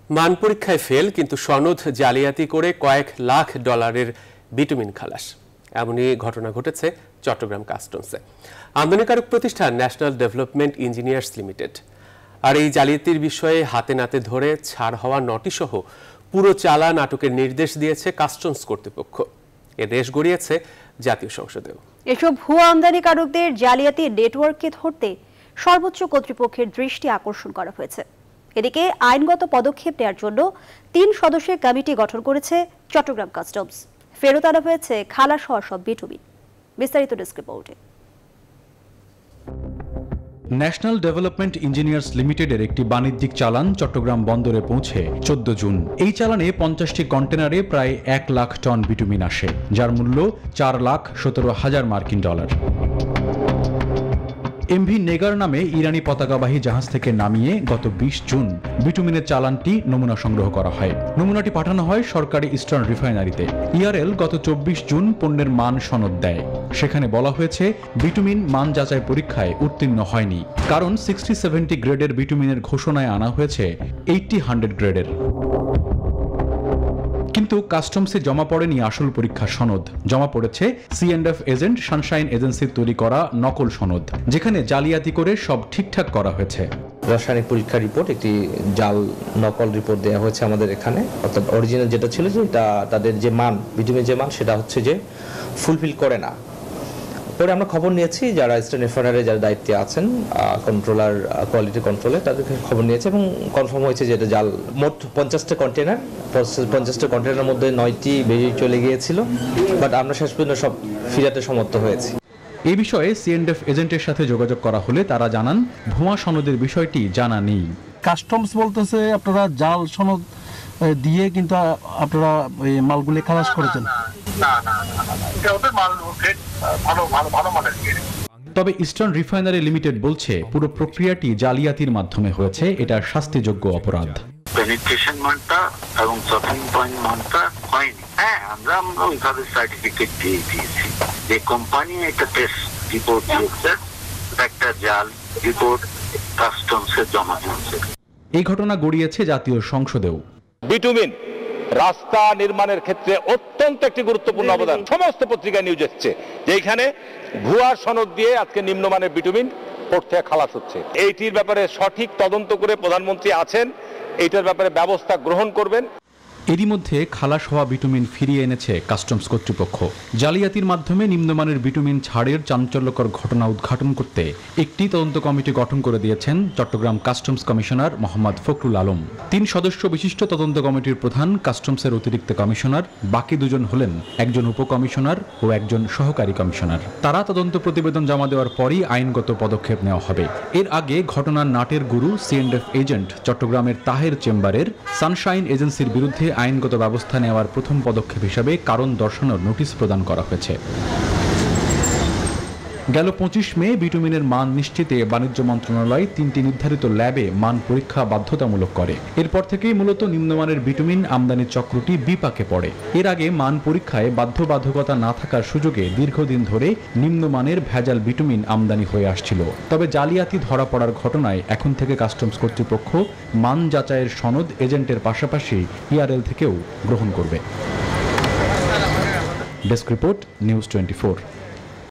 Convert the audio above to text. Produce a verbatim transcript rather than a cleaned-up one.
মান পরীক্ষায় ফেল কিন্তু সনদ জালিয়াতি করে কয়েক লাখ ডলারের বিটুমিন খালাস, এমনই ঘটনা ঘটেছে চট্টগ্রাম কাস্টমসে। আমদানিকারক প্রতিষ্ঠান ন্যাশনাল ডেভেলপমেন্ট ইঞ্জিনিয়ার্স লিমিটেড। আর এই জালিয়াতির বিষয়ে হাতে নাতে ধরে ছাড় হওয়া নটি সহ পুরো চালান আটকের নির্দেশ দিয়েছে কাস্টমস কর্তৃপক্ষ। এ দেশ গড়িয়েছে জাতীয় সংসদেও। এসব ভুয়া আমদানিকারকদের জালিয়াতি নেটওয়ার্ককে ধরতে সর্বোচ্চ কর্তৃপক্ষের দৃষ্টি আকর্ষণ করা হয়েছে। এদিকে আইনগত পদক্ষেপ নেওয়ার জন্য তিন সদস্যের কমিটি গঠন করেছে চট্টগ্রাম কাস্টমস। ফেরত আনা হয়েছে খালাস হওয়া সব বিটুমিন। বিস্তারিত ডেস্ক রিপোর্টে। ন্যাশনাল ডেভেলপমেন্ট ইঞ্জিনিয়ার্স লিমিটেডের একটি বাণিজ্যিক চালান চট্টগ্রাম বন্দরে পৌঁছে চোদ্দ জুন। এই চালানে পঞ্চাশটি কন্টেনারে প্রায় এক লাখ টন বিটুমিন আসে, যার মূল্য চার লাখ সতেরো হাজার মার্কিন ডলার। এমভি নেগার নামে ইরানি পতাকাবাহী জাহাজ থেকে নামিয়ে গত বিশ জুন বিটুমিনের চালানটি নমুনা সংগ্রহ করা হয়। নমুনাটি পাঠানো হয় সরকারি ইস্টার্ন রিফাইনারিতে। ইআরএল গত চব্বিশ জুন পণ্যের মান সনদ দেয়। সেখানে বলা হয়েছে বিটুমিন মান যাচাই পরীক্ষায় উত্তীর্ণ হয়নি, কারণ সিক্সটি সেভেন্টি গ্রেডের বিটুমিনের ঘোষণায় আনা হয়েছে এইটটি হান্ড্রেড গ্রেডের। কিন্তু কাস্টমসে জমা পড়েনি আসল পরীক্ষার সনদ, জমা পড়েছে C and F agent sunshine এজেন্সির তৈরি করা নকল সনদ, যেখানে জালিয়াতি করে সব ঠিকঠাক করা হয়েছে। রাসায়নিক পরীক্ষা রিপোর্ট, একটি জাল নকল রিপোর্ট দেওয়া হয়েছে আমাদের এখানে। অর্থাৎ অরিজিনাল যেটা ছিল যে এটা তাদের যে মান, বিটুমিনের যে মান, সেটা হচ্ছে যে ফুলফিল করে না। পরে আমরা খবর নিয়েছি, যারা ইস্টার্ন রিফাইনারি যারা দায়িত্বে আছেন, কন্ট্রোলার, কোয়ালিটি কন্ট্রোলে, তাদেরকে খবর নিয়েছে এবং কনফার্ম হয়েছে যে এটা জাল। মোট পঞ্চাশটা কন্টেনার, পঞ্চাশটা কন্টেনারের মধ্যে নয়টি বেরিয়ে চলে গিয়েছিল, বাট আমরা শেষ পর্যন্ত সব ফিরাতে সমর্থ হয়েছি। এই বিষয়ে সিএনডেফ এজেন্টের সাথে যোগাযোগ করা হলে তারা জানান ভুয়া সনদের বিষয়টি জানা নেই। কাস্টমস বলতেছে আপনারা জাল সনদ দিয়ে কিন্তু আপনারা এই মালগুলি খালাস করেছেন। তবে ইস্টার্ন রিফাইনারি লিমিটেড বলছে পুরো প্রক্রিয়াটি জালিয়াতির মাধ্যমে হয়েছে, এটা শাস্তিযোগ্য অপরাধ। পেনিট্রেশন মানটা এবং শপিং পয়েন্ট মানটা হয়নি। হ্যাঁ, আমরা আমরা ওইভাবে সার্টিফিকেট দিয়ে দিয়েছি। যে কোম্পানি একটা টেস্ট রিপোর্ট দিয়েছে, একটা জাল রিপোর্ট কাস্টমসে জমা দিয়েছে। এই ঘটনা গড়িয়েছে জাতীয় সংসদেও। বিটুমিন রাস্তা নির্মাণের ক্ষেত্রে অত্যন্ত একটি গুরুত্বপূর্ণ অবদান। সমস্ত পত্রিকা নিউজ এসছে যে এখানে ভুয়া সনদ দিয়ে আজকে নিম্নমানের বিটুমিন পোর্ট থেকে খালাস হচ্ছে। এইটির ব্যাপারে সঠিক তদন্ত করে প্রধানমন্ত্রী আছেন, এইটার ব্যাপারে ব্যবস্থা গ্রহণ করবেন। এরই মধ্যে খালাস হওয়া বিটুমিন ফিরিয়ে এনেছে কাস্টমস কর্তৃপক্ষ। জালিয়াতির মাধ্যমে নিম্নমানের বিটুমিন ছাড়ের চাঞ্চল্যকর ঘটনা উদ্ঘাটন করতে একটি তদন্ত কমিটি গঠন করে দিয়েছেন চট্টগ্রাম কাস্টমস কমিশনার মোহাম্মদ ফখরুল আলম। তিন সদস্য বিশিষ্ট তদন্ত কমিটির প্রধান কাস্টমসের অতিরিক্ত কমিশনার, বাকি দুজন হলেন একজন উপকমিশনার ও একজন সহকারী কমিশনার। তারা তদন্ত প্রতিবেদন জমা দেওয়ার পরই আইনগত পদক্ষেপ নেওয়া হবে। এর আগে ঘটনার নাটের গুরু সিএন্ডএফ এজেন্ট চট্টগ্রামের তাহের চেম্বারের সানশাইন এজেন্সির বিরুদ্ধে আইনগত ব্যবস্থা নেওয়ার প্রথম পদক্ষেপ হিসাবে কারণ দর্শানোর নোটিশ প্রদান করা হয়েছে। গেল পঁচিশ মে বিটুমিনের মান নিশ্চিতে বাণিজ্য মন্ত্রণালয় তিনটি নির্ধারিত ল্যাবে মান পরীক্ষা বাধ্যতামূলক করে। এরপর থেকেই মূলত নিম্নমানের বিটুমিন আমদানির চক্রটি বিপাকে পড়ে। এর আগে মান পরীক্ষায় বাধ্যবাধকতা না থাকার সুযোগে দীর্ঘদিন ধরে নিম্নমানের ভেজাল বিটুমিন আমদানি হয়ে আসছিল। তবে জালিয়াতি ধরা পড়ার ঘটনায় এখন থেকে কাস্টমস কর্তৃপক্ষ মান যাচাইয়ের সনদ এজেন্টের পাশাপাশি ইআরএল থেকেও গ্রহণ করবে। Desk report, news twenty four.